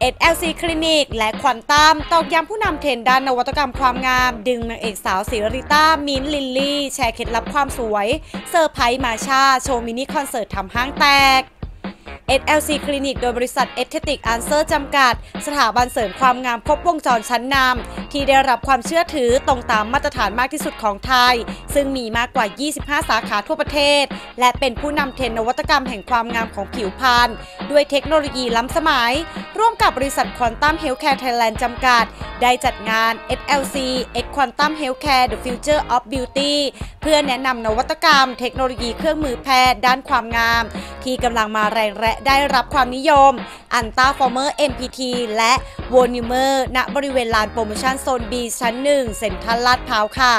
SLC คลินิกและควอนตัมตอกย้ำผู้นำเทรนด์ด้านนวัตกรรมความงามดึงนางเอกสาวศิริต้ามิ้นท์ลิลลี่แชร์เคล็ดลับความสวยเซอร์ไพรส์มาชาโชว์มินิคอนเสิร์ตทำห้างแตก SLC คลินิกโดยบริษัท Aesthetic Answer จำกัดสถาบันเสริมความงามครบวงจรชั้นนำที่ได้รับความเชื่อถือตรงตามมาตรฐานมากที่สุดของไทยซึ่งมีมากกว่า 25 สาขาทั่วประเทศและเป็นผู้นำเทรนด์นวัตกรรมแห่งความงามของผิวพรรณด้วยเทคโนโลยีล้ำสมัยร่วมกับบริษัท Quantum Healthcare Thailand จำกัดได้จัดงาน SLC X Quantum Healthcare The Future of Beauty เพื่อแนะนำนวัตกรรมเทคโนโลยีเครื่องมือแพทย์ด้านความงามที่กำลังมาแรงและได้รับความนิยมอันต้าฟอร์เมอร์ MPT และโวนิวเมอร์ณบริเวณลานโปรโมชั่นโซน B ชั้น 1 เซ็นทรัลลาดพร้าวค่ะ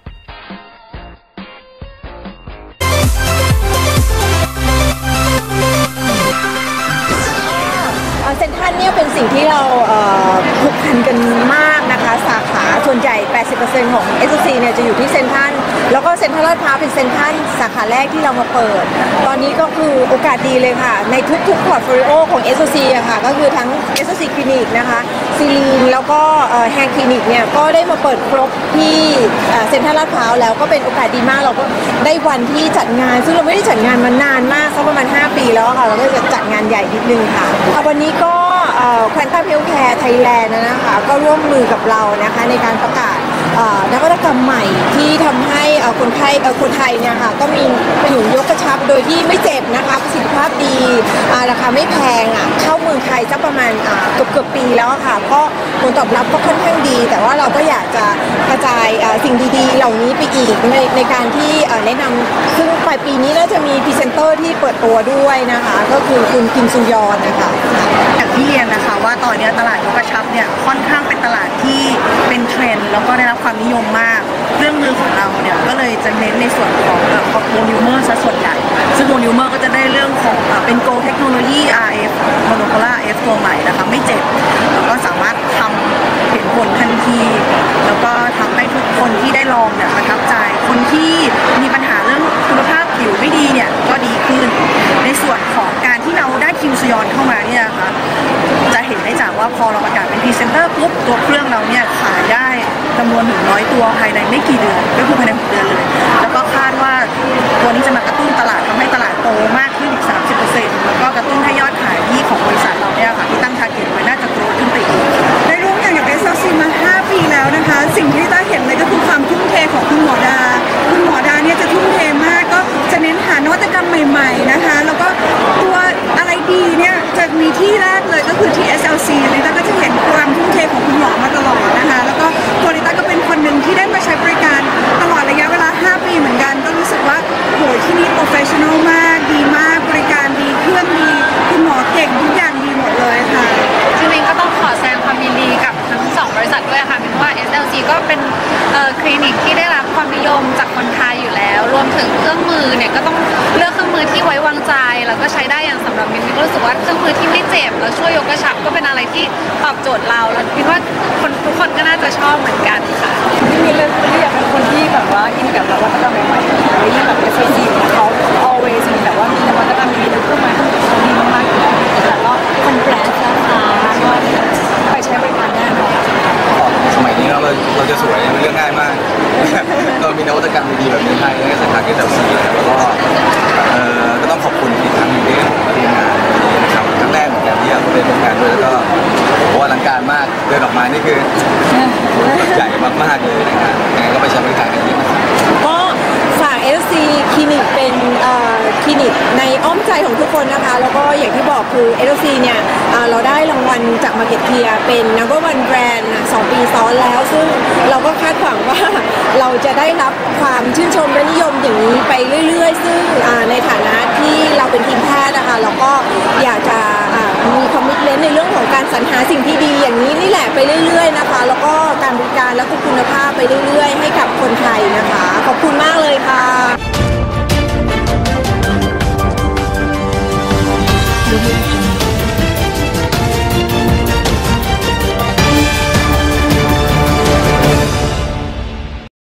เซ็นทรัลเนี่ยเป็นสิ่งที่เราผูกพันกันมากนะคะสาขาส่วนใหญ่ 80% ของ SLC เนี่ยจะอยู่ที่เซ็นทรัลแล้วก็เซ็นทรัลลาดพร้าวเป็นเซ็นทรัลสาขาแรกที่เรามาเปิดตอนนี้ก็คือโอกาสดีเลยค่ะในทุกๆพอร์ตโฟลิโอของ SLC อะค่ะก็คือทั้ง SLC คลินิกนะคะซีลีนแล้วก็แฮร์คลินิกเนี่ยก็ได้มาเปิดครบที่เซ็นทรัลลาดพร้าวแล้วก็เป็นโอกาสดีมากเราก็ได้วันที่จัดงานซึ่งเราไม่ได้จัดงานมานานมากสักประมาณ5 ปีแล้วค่ะเราก็จะจัดงานใหญ่นิดนึงค่ะวันนี้ก็Quantum Healthcare Thailand นะคะก็ร่วมมือกับเรานะคะในการประกาศนวัตกรรมใหม่ที่ทำให้คนไทยเนี่ยค่ะก็มีผิวยกกระชับโดยที่ไม่เจ็บนะคะประสิทธิภาพดีราคาไม่แพงเข้าเมืองไทยสักประมาณเกือบปีแล้วค่ะก็ผลตอบรับก็ค่อนข้างดีแต่ว่าเราก็อยากจะกระจายสิ่งดีๆเหล่านี้ไปอีกในการที่แนะนำซึ่งปลายปีนี้น่าจะมีพรีเซนเตอร์ที่เปิดตัวด้วยนะคะก็คือคุณคิมซุยอนนะคะอย่างที่เรียนนะคะว่าตอนนี้ตลาดยกกระชับเนี่ยค่อนข้างเป็นตลาดที่เป็นเทรนด์แล้วก็ได้รับความนิยมมากเครื่องมือของเราเนี่ยก็เลยจะเน้นในส่วนของโมนิวเมอร์ซะส่วนใหญ่ซึ่งโมนิวเมอร์ก็จะได้เรื่องของเป็นโกลเทคโนโลยี RF โมโนโพล่า F ตัวใหม่นะคะไม่เจ็บแล้วก็สามารถทำเห็นผลทันทีแล้วก็ทำให้ทุกคนที่ได้ลองเนี่ยประทับใจคนที่มีปัญหาเรื่องคุณภาพผิวไม่ดีเนี่ยก็ดีขึ้นในส่วนของการที่เราได้คิมซุยอนเข้ามาเนี่ยค่ะจะเห็นได้จากว่าพอเราประกาศเป็นพรีเซนเตอร์ปุ๊บตัวเครื่องเราเนี่ยขายได้จำนวน100 ตัวภายในไม่กี่เดือนก็คือภายใน6 เดือนเลยแล้วก็คาดว่าตัวนี้จะมากระตุ้นตลาดทำให้ตลาดโตมากขึ้นอีก 30% แล้วก็กระตุ้นให้ยอดขายที่ของบริษัทเราเนี่ยค่ะที่ตั้งทาร์เก็ตไว้น่าจะโตขึ้นไปอีกได้ร่วมงานกับ SLC มา5 ปีแล้วนะคะสิ่งที่ต้าเห็นเลยก็คือความทุ่มเทของคุณหมอดาเนี่ยจะทุ่มเทมากก็จะเน้นหานวัตกรรมใหม่ๆนะคะแล้วก็ตัวอะไรดีเนี่ยจะมีที่แรกเลยก็คือที่ SLC ลิต้าก็จะเห็นความทุ่มเทของคุณหมอมาตลอดนะคะแล้วก็ตัวลิต้าก็เป็นคนหนึ่งที่ได้มาใช้บริการตลอดระยะเวลา5 ปีเหมือนกันก็รู้สึกว่าโหที่นี่โปรเฟชชั่นอลมากดีมากบริการดีเครื่องดีคุณหมอเก่งทุกอย่างดีหมดเลยค่ะจริงๆก็ต้องขอแสดงความยินดีกับทั้ง2 บริษัทด้วยค่ะเป็นว่า SLC ก็เป็นคลินิกที่ได้รับความนิยมจากคนไทยอยู่แล้วรวมถึงเครื่องมือเนี่ยก็ต้องเลือกเครื่องมือที่ไว้วางใจแล้วก็ใช้ได้อย่างสำหรับมินก็รู้สึกว่าเครื่องมือที่ไม่เจ็บแล้วช่วยยกกระชับก็เป็นอะไรที่ตอบโจทย์เราแล้วคิดว่าทุกคนก็น่าจะชอบเหมือนกันค่ะที่มีเรื่องที่อยากเป็นคนที่แบบว่าอินกับนวัตกรรมใหม่ๆอะไรที่แบบ SLC เขา always มีแบบว่ามีนวัตกรรมดีๆขึ้นมาดีมากๆแต่ก็คอมเพล็กซ์นะคะก็ไปใช้บริการได้สมัยนี้เราจะสวยเป็นเรื่องง่ายมากเรามีนวัตกรรมดีๆแบบนี้ให้ในสถานที่แบบนี้แล้วก็ต้องขอบคุณอีกครั้งหนึ่งที่ผมมาร่วมงานนี้นะครับครั้งแรกเหมือนกันที่อยากไปร่วมงานด้วยแล้วก็โอ้อลังการมากเดินออกมานี่คือใหญ่มากๆเลยนะครับยังไงก็ไปใช้บริการกันเยอะนะครับก็ฝาก SLC คลินิกเป็นคลินิกในอ้อมใจของทุกคนนะคะแล้วก็อย่างที่บอกคือ SLC เนี่ยเราได้รางวัลจาก Marketeer เป็น Number One Brand 2 ปีซ้อนแล้วซึ่งเราก็คาดหวังว่าเราจะได้รับความชื่นชมและนิยมอย่างนี้ไปเรื่อยๆซึ่งในฐานะที่เราเป็นทีมแพทย์นะคะเราก็อยากจะมีคอมมิตเมนต์ในเรื่องของการสรรหาสิ่งที่ดีอย่างนี้นี่แหละไปเรื่อยๆนะคะแล้วก็การบริการและคุณภาพไปเรื่อยๆให้กับคนไทยนะคะขอบคุณมากเลยค่ะ